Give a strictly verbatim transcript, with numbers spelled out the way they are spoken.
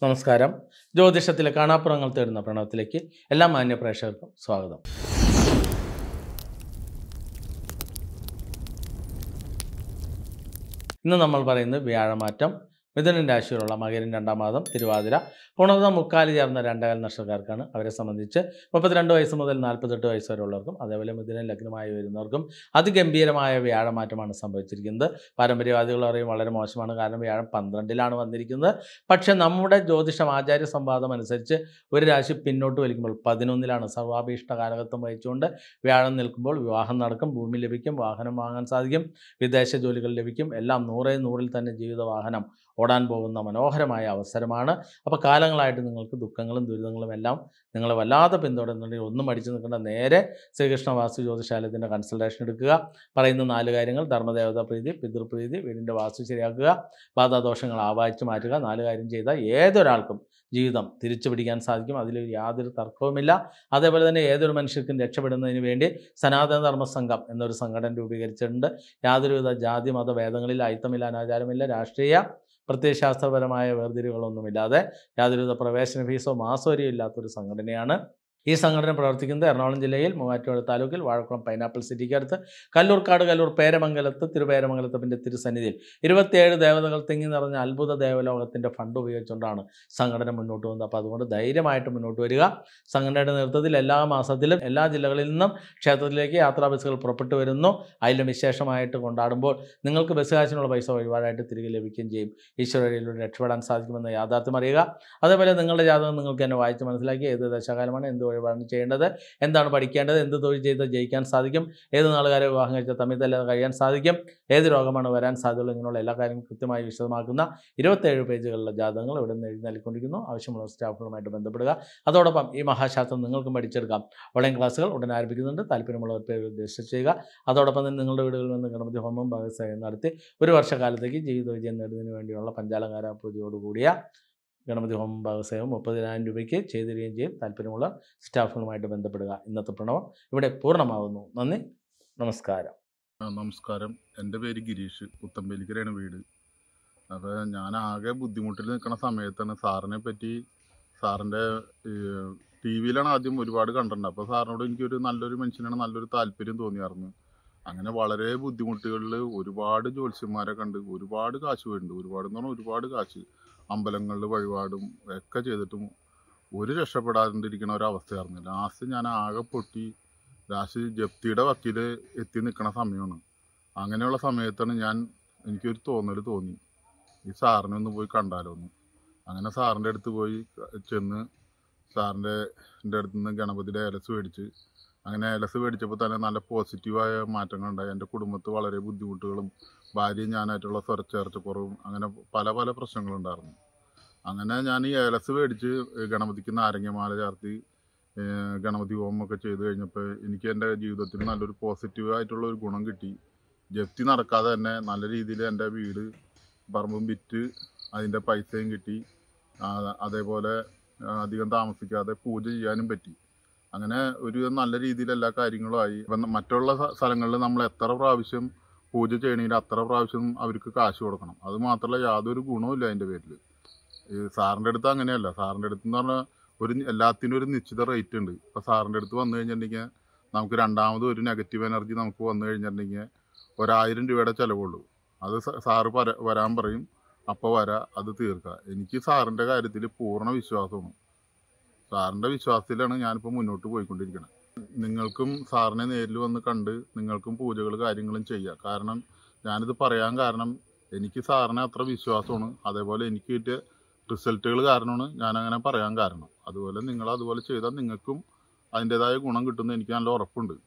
നമസ്കാരം. ജ്യോതിഷത്തിലെ കാണാപ്പുറങ്ങൾ തേടുന്ന പ്രണവത്തിലേക്ക് എല്ലാ മാന്യ പ്രേക്ഷകർക്കും സ്വാഗതം. ഇന്ന് നമ്മൾ പറയുന്നത് വ്യാഴമാറ്റം, മിഥുനൻ രാശിയിലുള്ള മകരം രണ്ടാം മാസം, തിരുവാതിര, പുണർതം മുക്കാലി ചേർന്ന രണ്ടേകാൽ നക്ഷത്രക്കാർക്കാണ്. അവരെ സംബന്ധിച്ച് മുപ്പത്തിരണ്ട് വയസ്സ് മുതൽ നാൽപ്പത്തെട്ട് വയസ്സ് വരെയുള്ളവർക്കും അതേപോലെ മിഥുനൻ ലഗ്നമായി വരുന്നവർക്കും അതിഗംഭീരമായ വ്യാഴമാറ്റമാണ് സംഭവിച്ചിരിക്കുന്നത്. പാരമ്പര്യവാദികൾ പറയും വളരെ മോശമാണ്, കാരണം വ്യാഴം പന്ത്രണ്ടിലാണ് വന്നിരിക്കുന്നത്. പക്ഷേ നമ്മുടെ ജ്യോതിഷം ആചാര്യ സംവാദം അനുസരിച്ച് ഒരു രാശി പിന്നോട്ട് വലിക്കുമ്പോൾ പതിനൊന്നിലാണ്. സർവാഭീഷ്ട കാലകത്വം വഹിച്ചുകൊണ്ട് വ്യാഴം നിൽക്കുമ്പോൾ വിവാഹം നടക്കും, ഭൂമി ലഭിക്കും, വാഹനം വാങ്ങാൻ സാധിക്കും, വിദേശ ജോലികൾ ലഭിക്കും, എല്ലാം നൂറേ നൂറിൽ തന്നെ ജീവിത വാഹനം ഓടാൻ പോകുന്ന മനോഹരമായ അവസരമാണ്. അപ്പോൾ കാലങ്ങളായിട്ട് നിങ്ങൾക്ക് ദുഃഖങ്ങളും ദുരിതങ്ങളും എല്ലാം നിങ്ങളെ വല്ലാതെ പിന്തുടരുന്നുണ്ടെങ്കിൽ ഒന്നും അടിച്ചു നിൽക്കേണ്ട, നേരെ ശ്രീകൃഷ്ണ വാസ്തു ജ്യോതിശാലയത്തിൻ്റെ കൺസൾട്ടേഷൻ എടുക്കുക. പറയുന്ന നാല് കാര്യങ്ങൾ: ധർമ്മദേവതാ പ്രീതി, പിതൃപ്രീതി, വീടിൻ്റെ വാസ്തു ശരിയാക്കുക, ബാധാദോഷങ്ങൾ ആവാഹിച്ച് മാറ്റുക. നാല് കാര്യം ചെയ്താൽ ഏതൊരാൾക്കും ജീവിതം തിരിച്ചു പിടിക്കാൻ സാധിക്കും. അതിൽ യാതൊരു തർക്കവുമില്ല. അതേപോലെ തന്നെ ഏതൊരു മനുഷ്യർക്കും രക്ഷപ്പെടുന്നതിന് വേണ്ടി സനാതന ധർമ്മ സംഘം എന്നൊരു സംഘടന രൂപീകരിച്ചിട്ടുണ്ട്. യാതൊരുവിധ ജാതി മത ഭേദങ്ങളിൽ അയിത്തമില്ല, അനാചാരമില്ല, രാഷ്ട്രീയ പ്രത്യയശാസ്ത്രപരമായ വേർതിരിവുകളൊന്നുമില്ലാതെ യാതൊരുവിധ പ്രവേശന ഫീസോ മാസോരിയോ ഇല്ലാത്തൊരു സംഘടനയാണ്. ഈ സംഘടന പ്രവർത്തിക്കുന്നത് എറണാകുളം ജില്ലയിൽ മൂവാറ്റുപുഴ താലൂക്കിൽ വാഴക്കുളം പൈനാപ്പിൾ സിറ്റിക്ക് അടുത്ത് കല്ലൂർക്കാട് കല്ലൂർ പേരമംഗലത്ത് തിരുപേരമംഗലത്തപ്പൻ്റെ തിരുസന്നിധിയിൽ ഇരുപത്തിയേഴ് ദേവതകൾ തിങ്ങി നിറഞ്ഞ അത്ഭുത ദേവലോകത്തിൻ്റെ ഫണ്ട് ഉപയോഗിച്ചുകൊണ്ടാണ് സംഘടന മുന്നോട്ട് പോകുന്നത്. അപ്പോൾ അതുകൊണ്ട് ധൈര്യമായിട്ട് മുന്നോട്ട് വരിക. സംഘടനയുടെ നേതൃത്വത്തിൽ എല്ലാ മാസത്തിലും എല്ലാ ജില്ലകളിൽ നിന്നും ക്ഷേത്രത്തിലേക്ക് യാത്രാ ബസ്സുകൾ പുറപ്പെട്ടു വരുന്നു. അതിലും വിശേഷമായിട്ട് കൊണ്ടാടുമ്പോൾ നിങ്ങൾക്ക് ബസ് കാശിനുള്ള പൈസ വഴിപാടായിട്ട് തിരികെ ലഭിക്കുകയും ചെയ്യും. ഈശ്വരയിലൂടെ രക്ഷപ്പെടാൻ സാധിക്കുമെന്ന യാഥാർത്ഥ്യം അറിയുക. അതേപോലെ നിങ്ങളുടെ ജാതകം നിങ്ങൾക്ക് തന്നെ വായിച്ച് മനസ്സിലാക്കി ഏത് ദശകാലമാണ്, എന്ത് വഴിപാടാണ് ചെയ്യേണ്ടത്, എന്താണ് പഠിക്കേണ്ടത്, എന്ത് തൊഴിൽ ചെയ്ത് ജയിക്കാൻ സാധിക്കും, ഏത് നാളുകാരെ വിവാഹം കഴിച്ച തമ്മിൽ തന്നെ കഴിയാൻ സാധിക്കും, ഏത് രോഗമാണ് വരാൻ സാധ്യതയുള്ളത്, ഇങ്ങനെയുള്ള എല്ലാ കാര്യങ്ങളും കൃത്യമായി വിശദമാക്കുന്ന ഇരുപത്തേഴ് പേജുകളിലെ ജാതകങ്ങൾ ഇവിടെ നിന്ന് എഴുതി നൽകിക്കൊണ്ടിരിക്കുന്നു. ആവശ്യമുള്ള സ്റ്റാഫുകളുമായിട്ട് ബന്ധപ്പെടുക. അതോടൊപ്പം ഈ മഹാശാസ്ത്രം നിങ്ങൾക്കും പഠിച്ചെടുക്കാം. ഓൺലൈൻ ക്ലാസ്സുകൾ ഉടൻ ആരംഭിക്കുന്നുണ്ട്. താല്പര്യമുള്ളവർ പേര് രജിസ്റ്റർ ചെയ്യുക. അതോടൊപ്പം തന്നെ നിങ്ങളുടെ വീടുകളിൽ നിന്ന് ഗണപതി ഹോമം ഭാഗസേവനം നടത്തി ഒരു വർഷക്കാലത്തേക്ക് ജീവിത വിജയം നേടുന്നതിന് വേണ്ടിയുള്ള പഞ്ചാലങ്കാര പൂജയോടുകൂടിയ ഗണപതി ഹോമം ഭാഗസേവം മുപ്പതിനായിരം രൂപയ്ക്ക് ചെയ്തു തരികയും ചെയ്യും. താല്പര്യമുള്ള സ്റ്റാഫുകളുമായിട്ട് ബന്ധപ്പെടുക. ഇന്നത്തെ പ്രണവം ഇവിടെ പൂർണ്ണമാകുന്നു. നന്ദി, നമസ്കാരം. നമസ്കാരം. എൻ്റെ പേര് ഗിരീഷ്, പുത്തമ്പേലിക്കരയാണ് വീട്. അപ്പോൾ ഞാൻ ആകെ ബുദ്ധിമുട്ടിൽ നിൽക്കുന്ന സമയത്താണ് സാറിനെ പറ്റി, സാറിൻ്റെ ടി വിയിലാണ് ആദ്യം ഒരുപാട് കണ്ടിട്ടുണ്ട്. അപ്പോൾ സാറിനോട് എനിക്കൊരു നല്ലൊരു മനുഷ്യനാണ്, നല്ലൊരു താല്പര്യം തോന്നിയായിരുന്നു. അങ്ങനെ വളരെ ബുദ്ധിമുട്ടുകളിൽ ഒരുപാട് ജ്യോത്സ്യന്മാരെ കണ്ട് ഒരുപാട് കാശ് വരുന്നുണ്ട്. ഒരുപാട് എന്ന് പറഞ്ഞാൽ ഒരുപാട് കാശ് അമ്പലങ്ങളിൽ വഴിപാടും ഒക്കെ ചെയ്തിട്ടും ഒരു രക്ഷപ്പെടാതിരിക്കുന്ന ഒരവസ്ഥയായിരുന്നു. ലാസ്റ്റ് ഞാൻ ആകെ പൊട്ടി, ലാസ്റ്റ് ജപ്തിയുടെ വക്കീൽ എത്തി നിൽക്കുന്ന സമയമാണ്. അങ്ങനെയുള്ള സമയത്താണ് ഞാൻ എനിക്കൊരു തോന്നൽ തോന്നി, ഈ സാറിനെ ഒന്ന് പോയി കണ്ടാലോ എന്ന്. അങ്ങനെ സാറിൻ്റെ അടുത്ത് പോയി ചെന്ന് സാറിൻ്റെ എൻ്റെ അടുത്ത് നിന്ന് ഗണപതിയുടെ ഏലസ് മേടിച്ച്, അങ്ങനെ ഏലസ് മേടിച്ചപ്പോൾ തന്നെ നല്ല പോസിറ്റീവായ മാറ്റങ്ങളുണ്ടായി. എൻ്റെ കുടുംബത്ത് വളരെ ബുദ്ധിമുട്ടുകളും ഭാര്യയും ഞാനായിട്ടുള്ള സ്വരച്ചേർച്ചക്കുറവും അങ്ങനെ പല പല പ്രശ്നങ്ങളുണ്ടായിരുന്നു. അങ്ങനെ ഞാൻ ഈ ഏലസ് മേടിച്ച് ഗണപതിക്ക് നാരങ്ങമാല ചാർത്തി ഗണപതി ഹോമമൊക്കെ ചെയ്ത് കഴിഞ്ഞപ്പോൾ എനിക്ക് എൻ്റെ ജീവിതത്തിൽ നല്ലൊരു പോസിറ്റീവായിട്ടുള്ള ഒരു ഗുണം കിട്ടി. ജപ്തി നടക്കാതെ തന്നെ നല്ല രീതിയിൽ എൻ്റെ വീട് പറമ്പും വിറ്റ് അതിൻ്റെ പൈസയും കിട്ടി. അതേപോലെ അധികം താമസിക്കാതെ പൂജ ചെയ്യാനും പറ്റി. അങ്ങനെ ഒരു നല്ല രീതിയിൽ എല്ലാ കാര്യങ്ങളും ആയി. ഇപ്പം മറ്റുള്ള സ്ഥലങ്ങളിൽ നമ്മൾ എത്ര പ്രാവശ്യം പൂജ ചെയ്യണമെങ്കിൽ അത്ര പ്രാവശ്യം അവർക്ക് കാശ് കൊടുക്കണം. അത് മാത്രമല്ല യാതൊരു ഗുണവുമില്ല അതിൻ്റെ പേരിൽ. ഈ സാറിൻ്റെ അടുത്ത് അങ്ങനെയല്ല. സാറിൻ്റെ അടുത്ത് എന്ന് പറഞ്ഞാൽ ഒരു എല്ലാത്തിനും ഒരു നിശ്ചിത റേറ്റ് ഉണ്ട്. ഇപ്പോൾ സാറിൻ്റെ അടുത്ത് വന്നു കഴിഞ്ഞിട്ടുണ്ടെങ്കിൽ നമുക്ക് രണ്ടാമത് ഒരു നെഗറ്റീവ് എനർജി നമുക്ക് വന്നു കഴിഞ്ഞിട്ടുണ്ടെങ്കിൽ ഒരായിരം രൂപയുടെ ചിലവുള്ളൂ. അത് സാറ് പര വരാൻ പറയും, അപ്പോൾ വരാം, അത് തീർക്കുക. എനിക്ക് സാറിൻ്റെ കാര്യത്തിൽ പൂർണ്ണ വിശ്വാസമാണ്. സാറിൻ്റെ വിശ്വാസത്തിലാണ് ഞാനിപ്പോൾ മുന്നോട്ട് പോയിക്കൊണ്ടിരിക്കുന്നത്. നിങ്ങൾക്കും സാറിനെ നേരിൽ വന്ന് കണ്ട് നിങ്ങൾക്കും പൂജകൾ കാര്യങ്ങളും ചെയ്യുക. കാരണം ഞാനിത് പറയാൻ കാരണം എനിക്ക് സാറിനെ അത്ര വിശ്വാസമാണ്. അതേപോലെ എനിക്ക് കിട്ടിയ റിസൾട്ടുകൾ കാരണമാണ് ഞാനങ്ങനെ പറയാൻ കാരണം. അതുപോലെ നിങ്ങൾ അതുപോലെ ചെയ്താൽ നിങ്ങൾക്കും അതിൻ്റേതായ ഗുണം കിട്ടുമെന്ന് എനിക്ക് നല്ല ഉറപ്പുണ്ട്.